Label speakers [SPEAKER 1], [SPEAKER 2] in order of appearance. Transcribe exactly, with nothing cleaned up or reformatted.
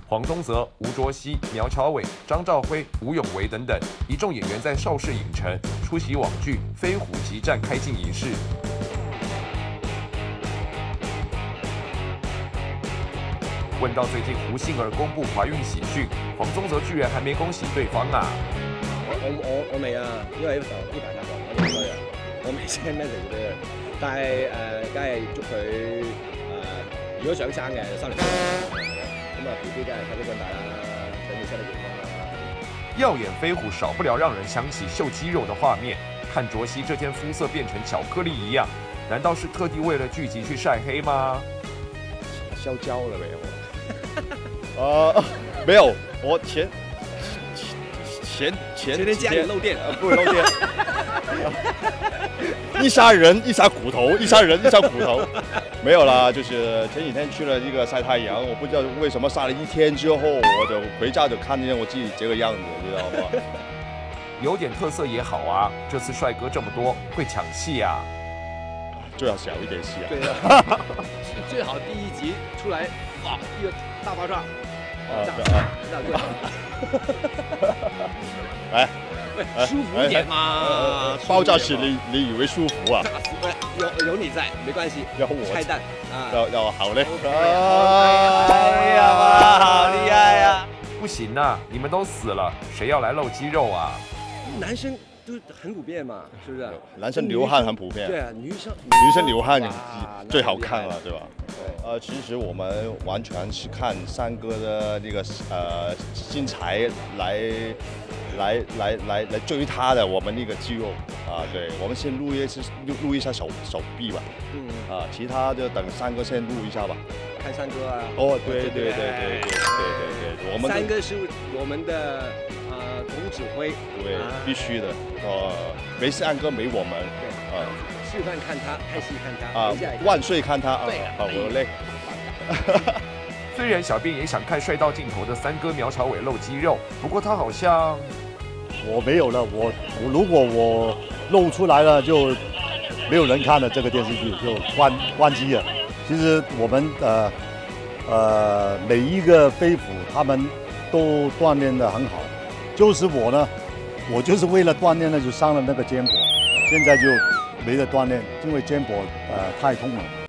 [SPEAKER 1] 黄宗泽、吴卓羲、苗侨伟、张兆辉、吴永维等等一众演员在邵氏影城出席网剧《飞虎激战》开镜仪式。问到最近胡杏儿公布怀孕喜讯，黄宗泽居然还没恭喜对方啊！
[SPEAKER 2] 我我我我未啊，因為呢排太忙，我唔衰啊，我未 send message 俾佢。但係誒，梗係祝佢誒，如果想生嘅，生嚟咁啊 B B 梗係快啲長大啦，等你身體健康啦。
[SPEAKER 1] 耀眼飞虎少不了让人想起秀肌肉的画面，看卓羲这天肤色变成巧克力一样，难道是特地为了剧集去晒黑吗？
[SPEAKER 3] 烧焦了没有？呃，没有，我前前前
[SPEAKER 2] 前天家里漏电，
[SPEAKER 3] 呃，不是漏电，一杀人一杀骨头，一杀人一杀骨头，没有啦，就是前几天去了一个晒太阳，我不知道为什么晒了一天之后，我就回家就看见我自己这个样子，你知道吗？
[SPEAKER 1] 有点特色也好啊，这次帅哥这么多，会抢戏啊。
[SPEAKER 3] 最好小一点戏啊。
[SPEAKER 2] 对啊，最好第一集出来，哇，一个大爆炸。
[SPEAKER 3] 啊啊！
[SPEAKER 2] 那最好。
[SPEAKER 3] 来，
[SPEAKER 2] 舒服一点嘛。
[SPEAKER 3] 爆炸时你你以为舒服啊？
[SPEAKER 2] 有有你在，没关系。
[SPEAKER 3] 有我
[SPEAKER 2] 拆弹啊！
[SPEAKER 3] 要要好嘞。
[SPEAKER 1] 哎呀妈，好厉害呀！不行啊，你们都死了，谁要来露肌肉啊？
[SPEAKER 2] 男生都很普遍嘛，是不是？
[SPEAKER 3] 男生流汗很普遍。
[SPEAKER 2] 对啊，女生
[SPEAKER 3] 女生流汗最好看了，对吧？呃，其实我们完全是看三哥的那个呃身材来来来来来追他的，我们那个肌肉啊，对，我们先录一次录录一下手手臂吧，嗯啊，其他就等三哥先录一下吧。
[SPEAKER 2] 看三哥啊！
[SPEAKER 3] 哦，对对对对对对对对，我们
[SPEAKER 2] 三哥是我们的呃总指挥，
[SPEAKER 3] 对，必须的，呃，没三哥没我们，
[SPEAKER 2] 对，啊。吃饭看他，看戏看他，
[SPEAKER 3] 啊，万岁看他啊！好，我累。
[SPEAKER 1] 虽然小编也想看帅到尽头的三哥苗侨伟露肌肉，不过他好像
[SPEAKER 4] 我没有了，我我如果我露出来了，就没有人看了，这个电视剧就关关机了。其实我们呃呃每一个飞虎他们都锻炼得很好，就是我呢，我就是为了锻炼呢就伤了那个肩膊，现在就没得锻炼，因为肩膊呃太痛了。